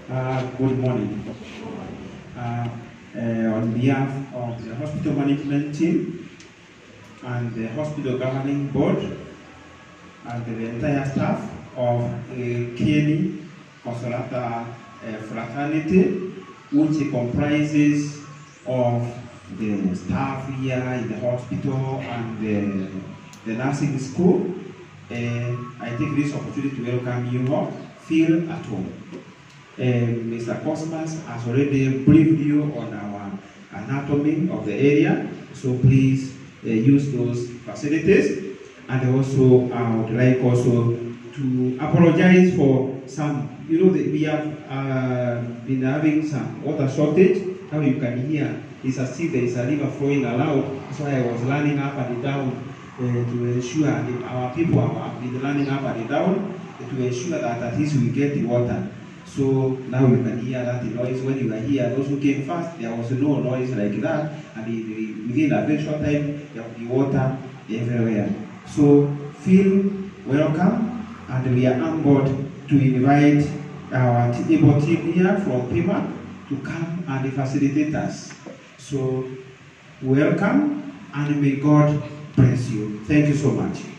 Good morning. On behalf of the hospital management team and the hospital governing board and the entire staff of Kieni Consolata Fraternity, which comprises of the staff here in the hospital and the nursing school, I take this opportunity to welcome you all. Feel at home. Mr. Cosmas has already briefed you on our anatomy of the area, so please use those facilities. And also, I would like also to apologize for some, we have been having some water shortage. How you can hear, it's as if there is a river flowing around. That's why I was running up and down to ensure that our people have been running up and down to ensure that at least we get the water. So now you can hear that the noise. When you are here, those who came first, there was no noise like that, and within a very short time, there will be water everywhere. So feel welcome, and we are on board to invite our able team here from PIMA to come and facilitate us. So welcome, and may God bless you. Thank you so much.